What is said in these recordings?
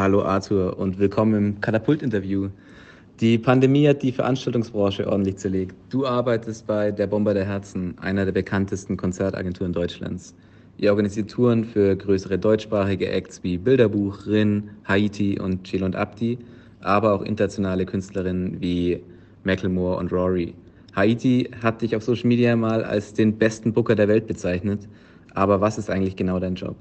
Hallo Arthur und willkommen im Katapult-Interview. Die Pandemie hat die Veranstaltungsbranche ordentlich zerlegt. Du arbeitest bei der Bomber der Herzen, einer der bekanntesten Konzertagenturen Deutschlands. Ihr organisiert Touren für größere deutschsprachige Acts wie Bilderbuch, Rin, Haiti und Chill und Abdi, aber auch internationale Künstlerinnen wie Macklemore und Rory. Haiti hat dich auf Social Media mal als den besten Booker der Welt bezeichnet. Aber was ist eigentlich genau dein Job?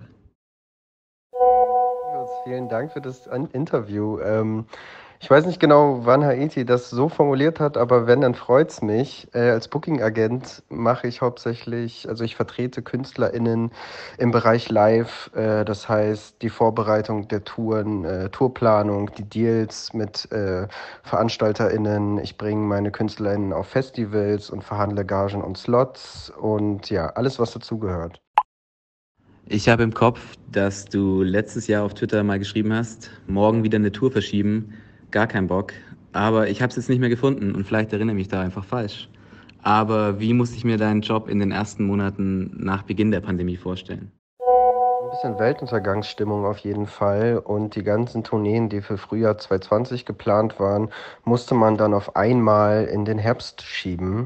Vielen Dank für das Interview. Ich weiß nicht genau, wann Haiti das so formuliert hat, aber wenn, dann freut's mich. Als Booking-Agent mache ich hauptsächlich, also ich vertrete KünstlerInnen im Bereich Live, das heißt die Vorbereitung der Touren, Tourplanung, die Deals mit VeranstalterInnen. Ich bringe meine KünstlerInnen auf Festivals und verhandle Gagen und Slots und ja, alles, was dazugehört. Ich habe im Kopf, dass du letztes Jahr auf Twitter mal geschrieben hast, morgen wieder eine Tour verschieben, gar kein Bock. Aber ich habe es jetzt nicht mehr gefunden und vielleicht erinnere ich mich da einfach falsch. Aber wie muss ich mir deinen Job in den ersten Monaten nach Beginn der Pandemie vorstellen? Ein bisschen Weltuntergangsstimmung auf jeden Fall und die ganzen Tourneen, die für Frühjahr 2020 geplant waren, musste man dann auf einmal in den Herbst schieben.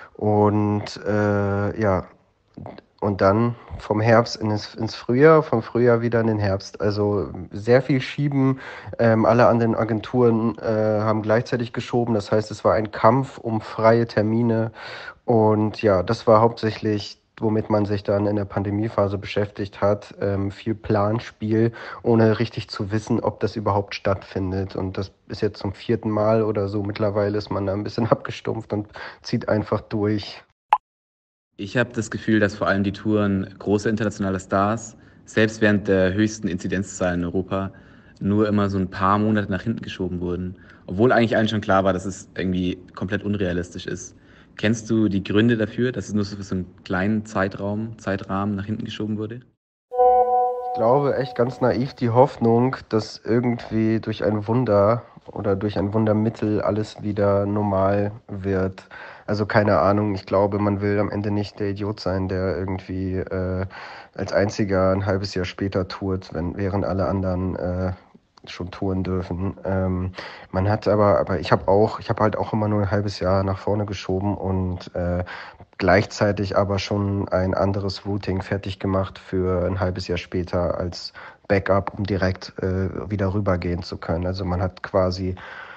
Und ja, und dann vom Herbst ins Frühjahr, vom Frühjahr wieder in den Herbst. Also sehr viel Schieben. Alle anderen Agenturen haben gleichzeitig geschoben. Das heißt, es war ein Kampf um freie Termine. Und ja, das war hauptsächlich, womit man sich dann in der Pandemiephase beschäftigt hat. Viel Planspiel, ohne richtig zu wissen, ob das überhaupt stattfindet. Und das ist jetzt zum vierten Mal oder so. Mittlerweile ist man da ein bisschen abgestumpft und zieht einfach durch. Ich habe das Gefühl, dass vor allem die Touren großer internationaler Stars, selbst während der höchsten Inzidenzzahlen in Europa, nur immer so ein paar Monate nach hinten geschoben wurden. Obwohl eigentlich allen schon klar war, dass es irgendwie komplett unrealistisch ist. Kennst du die Gründe dafür, dass es nur so für so einen kleinen Zeitrahmen nach hinten geschoben wurde? Ich glaube echt ganz naiv die Hoffnung, dass irgendwie durch ein Wunder oder durch ein Wundermittel alles wieder normal wird. Also keine Ahnung, ich glaube, man will am Ende nicht der Idiot sein, der irgendwie als einziger ein halbes Jahr später tourt, während alle anderen schon touren dürfen. Man hat aber ich habe halt auch immer nur ein halbes Jahr nach vorne geschoben und gleichzeitig aber schon ein anderes Routing fertig gemacht für ein halbes Jahr später als Backup, um direkt wieder rübergehen zu können. Also man hat quasi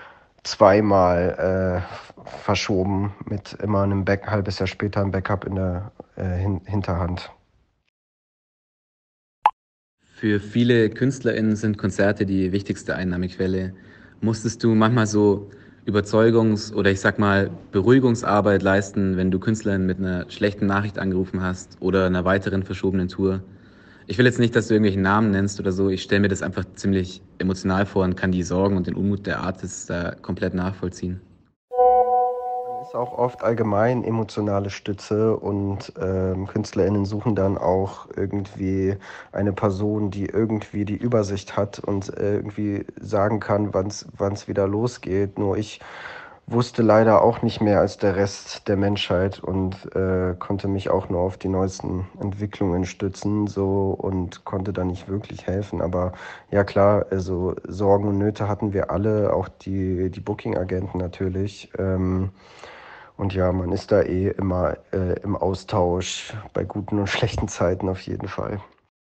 zweimal verschoben mit immer einem halbes Jahr später ein Backup in der Hinterhand. Für viele KünstlerInnen sind Konzerte die wichtigste Einnahmequelle. Musstest du manchmal so oder ich sag mal Beruhigungsarbeit leisten, wenn du KünstlerInnen mit einer schlechten Nachricht angerufen hast oder einer weiteren verschobenen Tour? Ich will jetzt nicht, dass du irgendwelche Namen nennst oder so. Ich stelle mir das einfach ziemlich emotional vor und kann die Sorgen und den Unmut der Artists da komplett nachvollziehen. Man ist auch oft allgemein emotionale Stütze und KünstlerInnen suchen dann auch irgendwie eine Person, die irgendwie die Übersicht hat und irgendwie sagen kann, wann's wieder losgeht. Nur ich wusste leider auch nicht mehr als der Rest der Menschheit und konnte mich auch nur auf die neuesten Entwicklungen stützen so und konnte da nicht wirklich helfen. Aber ja klar, also Sorgen und Nöte hatten wir alle, auch die Booking-Agenten natürlich. Und ja, man ist da eh immer im Austausch bei guten und schlechten Zeiten auf jeden Fall.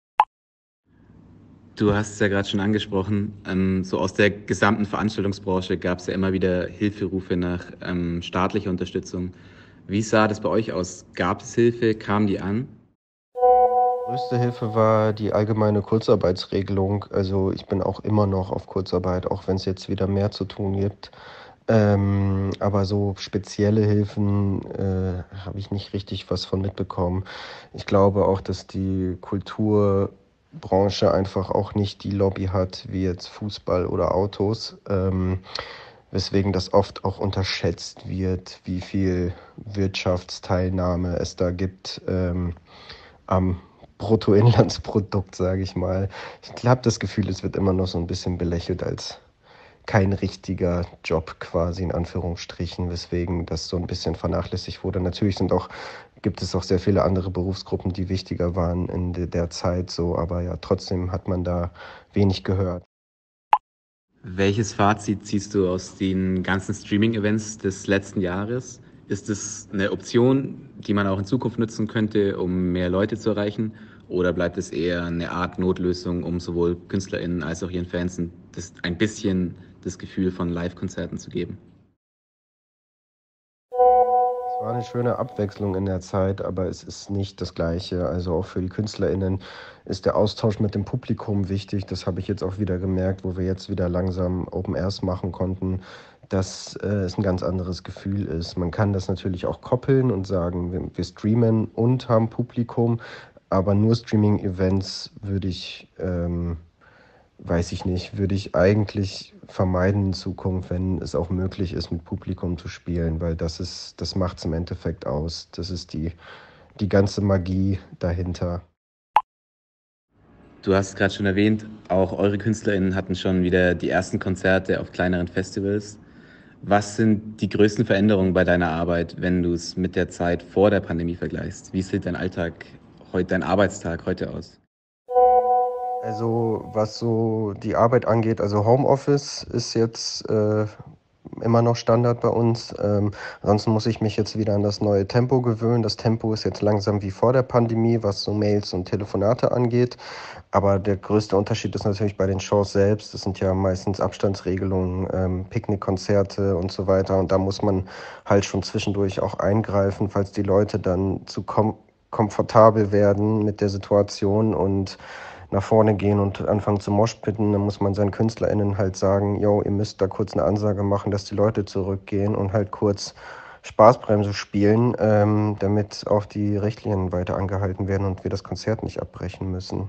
Du hast es ja gerade schon angesprochen, so aus der gesamten Veranstaltungsbranche gab es ja immer wieder Hilferufe nach staatlicher Unterstützung. Wie sah das bei euch aus? Gab es Hilfe? Kam die an? Größte Hilfe war die allgemeine Kurzarbeitsregelung. Also ich bin auch immer noch auf Kurzarbeit, auch wenn es jetzt wieder mehr zu tun gibt. Aber so spezielle Hilfen habe ich nicht richtig was von mitbekommen. Ich glaube auch, dass die Kulturbranche einfach auch nicht die Lobby hat wie jetzt Fußball oder Autos. Weswegen das oft auch unterschätzt wird, wie viel Wirtschaftsteilnahme es da gibt am Bruttoinlandsprodukt, sage ich mal. Ich habe das Gefühl, es wird immer noch so ein bisschen belächelt als kein richtiger Job quasi in Anführungsstrichen, weswegen das so ein bisschen vernachlässigt wurde. Natürlich gibt es auch sehr viele andere Berufsgruppen, die wichtiger waren in der Zeit so, aber ja, trotzdem hat man da wenig gehört. Welches Fazit ziehst du aus den ganzen Streaming-Events des letzten Jahres? Ist es eine Option, die man auch in Zukunft nutzen könnte, um mehr Leute zu erreichen? Oder bleibt es eher eine Art Notlösung, um sowohl KünstlerInnen als auch ihren Fans ein bisschen das Gefühl von Live-Konzerten zu geben? Es war eine schöne Abwechslung in der Zeit, aber es ist nicht das Gleiche. Also auch für die KünstlerInnen ist der Austausch mit dem Publikum wichtig. Das habe ich jetzt auch wieder gemerkt, wo wir jetzt wieder langsam Open Airs machen konnten, dass es ein ganz anderes Gefühl ist. Man kann das natürlich auch koppeln und sagen, wir streamen und haben Publikum, aber nur Streaming-Events weiß ich nicht, würde ich eigentlich vermeiden in Zukunft, wenn es auch möglich ist, mit Publikum zu spielen, weil das macht es im Endeffekt aus. Das ist die ganze Magie dahinter. Du hast gerade schon erwähnt, auch eure KünstlerInnen hatten schon wieder die ersten Konzerte auf kleineren Festivals. Was sind die größten Veränderungen bei deiner Arbeit, wenn du es mit der Zeit vor der Pandemie vergleichst? Wie sieht dein Arbeitstag heute aus? Also was so die Arbeit angeht, also Homeoffice ist jetzt immer noch Standard bei uns. Ansonsten muss ich mich jetzt wieder an das neue Tempo gewöhnen. Das Tempo ist jetzt langsam wie vor der Pandemie, was so Mails und Telefonate angeht. Aber der größte Unterschied ist natürlich bei den Shows selbst. Das sind ja meistens Abstandsregelungen, Picknickkonzerte und so weiter. Und da muss man halt schon zwischendurch auch eingreifen, falls die Leute dann zu komfortabel werden mit der Situation und nach vorne gehen und anfangen zu moshpitten, dann muss man seinen KünstlerInnen halt sagen, yo, ihr müsst da kurz eine Ansage machen, dass die Leute zurückgehen und halt kurz Spaßbremse spielen, damit auch die Richtlinien weiter angehalten werden und wir das Konzert nicht abbrechen müssen.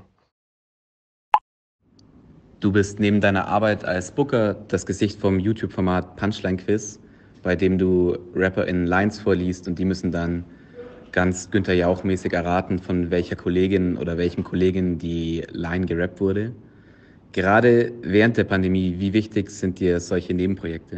Du bist neben deiner Arbeit als Booker das Gesicht vom YouTube-Format Punchline Quiz, bei dem du RapperInnen Lines vorliest und die müssen dann ganz Günther Jauch-mäßig erraten, von welcher Kollegin oder welchem Kollegen die Line gerappt wurde. Gerade während der Pandemie, wie wichtig sind dir solche Nebenprojekte?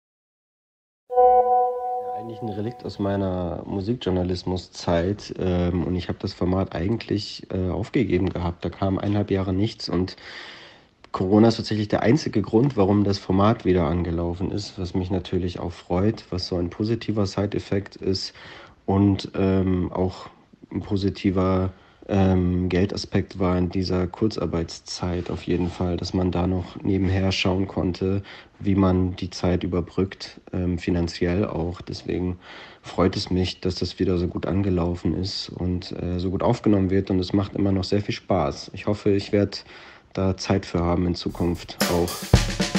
Ja, eigentlich ein Relikt aus meiner Musikjournalismuszeit, und ich habe das Format eigentlich aufgegeben gehabt. Da kam 1,5 Jahre nichts und Corona ist tatsächlich der einzige Grund, warum das Format wieder angelaufen ist, was mich natürlich auch freut, was so ein positiver Side-Effekt ist und auch ein positiver Geldaspekt war in dieser Kurzarbeitszeit auf jeden Fall, dass man da noch nebenher schauen konnte, wie man die Zeit überbrückt, finanziell auch. Deswegen freut es mich, dass das wieder so gut angelaufen ist und so gut aufgenommen wird und es macht immer noch sehr viel Spaß. Ich hoffe, ich werde da Zeit für haben in Zukunft auch.